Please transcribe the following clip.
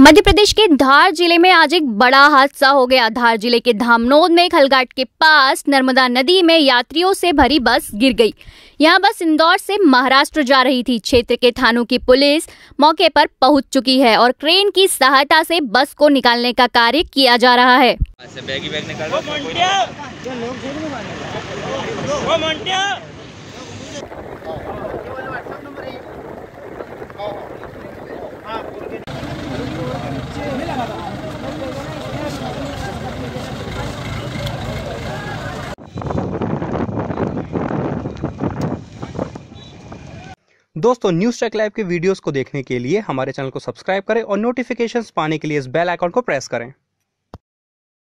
मध्य प्रदेश के धार जिले में आज एक बड़ा हादसा हो गया। धार जिले के धामनोद में खलघाट के पास नर्मदा नदी में यात्रियों से भरी बस गिर गई। यह बस इंदौर से महाराष्ट्र जा रही थी। क्षेत्र के थानों की पुलिस मौके पर पहुंच चुकी है और क्रेन की सहायता से बस को निकालने का कार्य किया जा रहा है। दोस्तों, न्यूज़ ट्रैक लाइव के वीडियोस को देखने के लिए हमारे चैनल को सब्सक्राइब करें और नोटिफिकेशंस पाने के लिए इस बेल आइकॉन को प्रेस करें।